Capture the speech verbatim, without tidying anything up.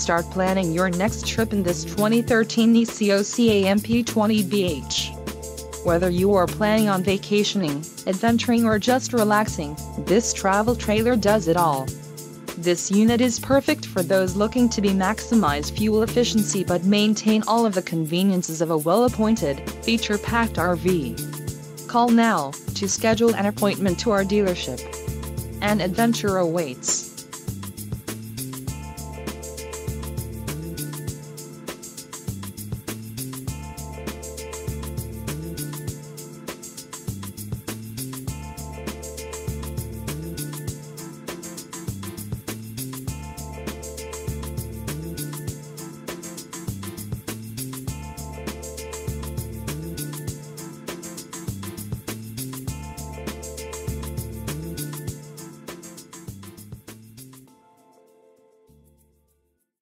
start planning your next trip in this twenty thirteen Nissan Camp twenty B H. Whether you are planning on vacationing, adventuring or just relaxing, this travel trailer does it all. This unit is perfect for those looking to be maximize fuel efficiency but maintain all of the conveniences of a well-appointed, feature-packed R V. Call now to schedule an appointment to our dealership. An adventure awaits.